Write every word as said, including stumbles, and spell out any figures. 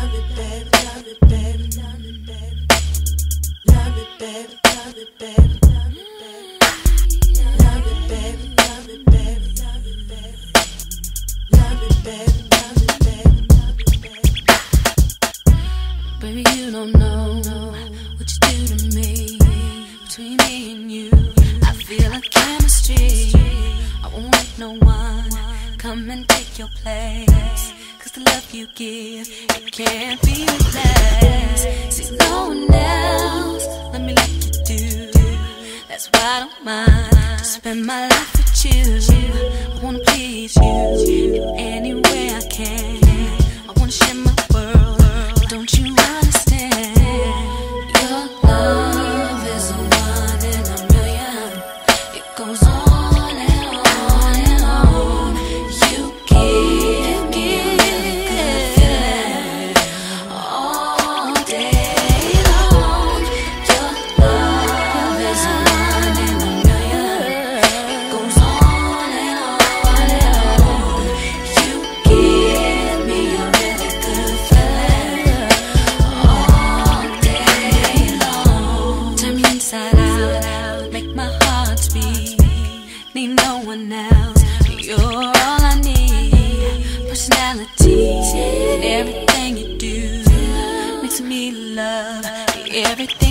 love it, baby, love it, baby, love it, baby, love it, baby, love it, baby, love it, baby, love it, baby, love it, baby, love it, baby, love it, baby, love it, baby, love it, baby. Baby, you don't know what you do to me. Between me and you, I feel a chemistry. I won't let no one come and take your place. Cause the love you give, it can't be replaced. See, no one else, let me like you do. That's why I don't mind to spend my life with you. I wanna please you any way I can. I wanna share my world, don't you understand? Your love is a one in a million. It goes on and on and on. You give me really good feeling all day long. Your love is a one in a million. It goes on and on and on. You give me a really good feeling all day long. Turn me inside out, make my heart speak. Need no one else, you're all I need. Personality, everything you do makes me love everything